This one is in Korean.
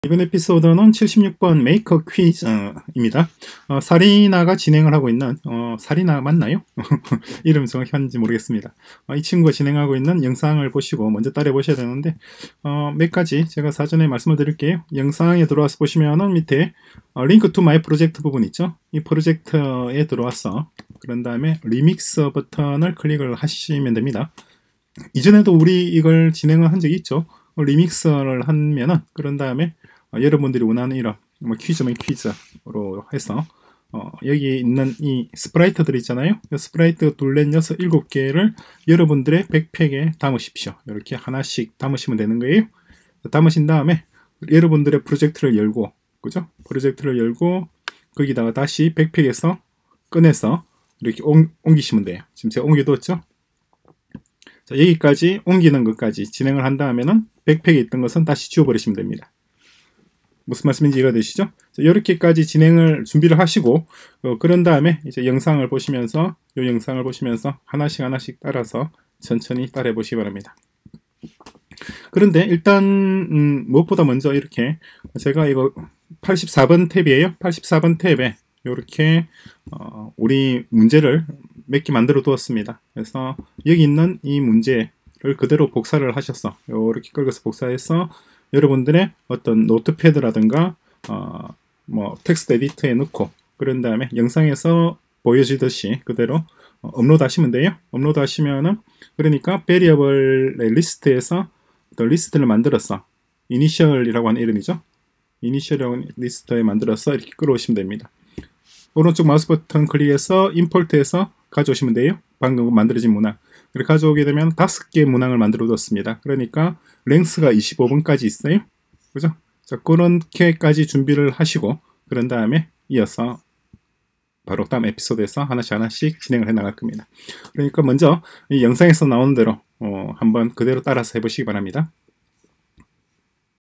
이번 에피소드는 76번 메이커 퀴즈입니다. 사리나가 진행을 하고 있는 사리나 맞나요? 이름 정확한지 모르겠습니다. 이 친구가 진행하고 있는 영상을 보시고 먼저 따라 보셔야 되는데 몇 가지 제가 사전에 말씀을 드릴게요. 영상에 들어와서 보시면은 밑에 링크 투 마이 프로젝트 부분 있죠? 이 프로젝트에 들어와서 그런 다음에 리믹스 버튼을 클릭을 하시면 됩니다. 이전에도 우리 이걸 진행을 한 적이 있죠. 리믹스를 하면은 그런 다음에 여러분들이 원하는 이런 퀴즈면 퀴즈로 해서 여기 있는 이 스프라이트들 있잖아요. 스프라이트 둘, 넷, 여섯, 일곱 개를 여러분들의 백팩에 담으십시오. 이렇게 하나씩 담으시면 되는 거예요. 담으신 다음에 여러분들의 프로젝트를 열고, 그죠? 프로젝트를 열고 거기다가 다시 백팩에서 꺼내서 이렇게 옮기시면 돼요. 지금 제가 옮겨뒀죠? 자, 여기까지 옮기는 것까지 진행을 한 다음에는 백팩에 있던 것은 다시 지워버리시면 됩니다. 무슨 말씀인지 이해가 되시죠? 자, 이렇게까지 진행을 준비를 하시고 그런 다음에 이제 영상을 보시면서 이 영상을 보시면서 하나씩 따라서 천천히 따라해 보시기 바랍니다. 그런데 일단 무엇보다 먼저 이렇게 제가 이거 84번 탭이에요. 84번 탭에 이렇게 우리 문제를 몇 개 만들어 두었습니다. 그래서 여기 있는 이 문제를 그대로 복사를 하셔서 이렇게 끌어서 복사해서 여러분들의 어떤 노트패드라든가 텍스트 에디터에 넣고 그런 다음에 영상에서 보여지듯이 그대로 업로드 하시면 돼요. 업로드 하시면은 그러니까 베리어블의 리스트에서 또 리스트를 만들어서 이니셜이라고 하는 이름이죠. 이니셜이라고 리스트에 만들어서 이렇게 끌어오시면 됩니다. 오른쪽 마우스 버튼 클릭해서 임포트해서 가져오시면 돼요. 방금 만들어진 문항. 그렇게 가져오게 되면 5개의 문항을 만들어 뒀습니다. 그러니까 랭스가 25번까지 있어요. 그죠? 자, 그렇게까지 준비를 하시고 그런 다음에 이어서 바로 다음 에피소드에서 하나씩 진행을 해 나갈 겁니다. 그러니까 먼저 이 영상에서 나오는 대로 한번 그대로 따라서 해보시기 바랍니다.